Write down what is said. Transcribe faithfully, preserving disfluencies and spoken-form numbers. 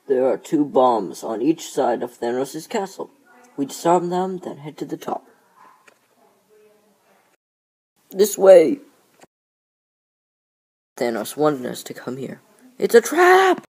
There are two bombs on each side of Thanos' castle. We disarm them, then head to the top. This way! Thanos wanted us to come here. It's a trap!